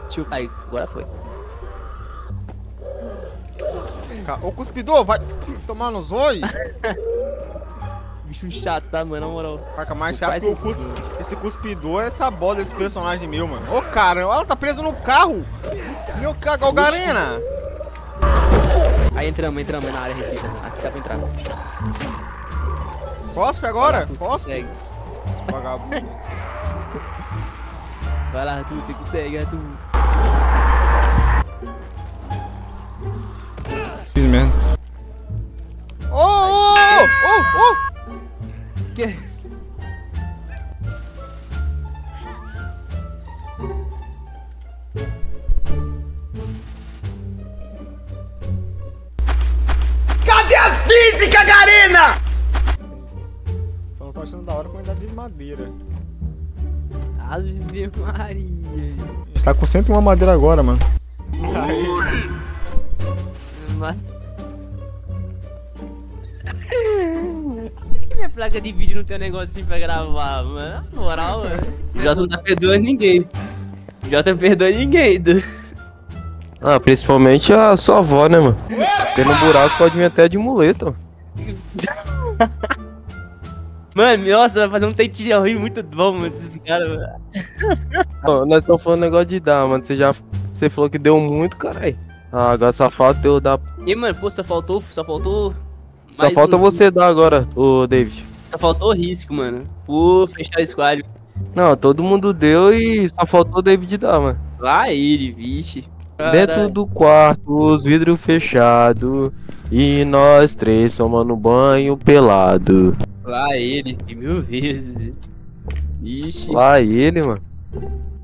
Aí, agora foi. Ô, cuspidor, vai tomar no zóio. Bicho chato, tá, mano? Na moral. Faca mais chato que esse cuspidor é essa bola desse personagem meu, mano. Ô, cara, ela tá presa no carro. Meu carro, Galgarena. Aí entramos na área restrita. Aqui dá pra entrar. Cospe agora? Tu Cospe. consegue. Vagabundo. Vai lá, Arthur, você consegue, Arthur. Fiz mesmo. Ô! Que? Cadê a física, Garena? Só não tô achando da hora a quantidade de madeira. Ave Maria. A gente tá com 101 madeira agora, mano. Mas... Por que minha placa de vídeo não tem um negocinho pra gravar, mano? Na moral, mano. O Jota não tá perdoando ninguém. O Jota não perdoa ninguém, Ah, principalmente a sua avó, né, mano? Tendo um buraco pode vir até de muleta, mano. Mano, nossa, vai fazer um take de rir muito bom, mano, desses caras, mano. Ó, nós estamos falando negócio de dar, mano. Você falou que deu muito, caralho. Ah, agora só falta eu dar. E, mano, pô, só faltou Só mais falta um- você dar agora, ô David. Só faltou risco, mano. Pô, fechar o squad. Não, todo mundo deu e só faltou o David dar, mano. Lá ele, vixe. Dentro Caralho. do quarto, os vidros fechados. E nós três tomando banho pelado. Lá ele, 1000 vezes. Ixi. Lá ele, mano.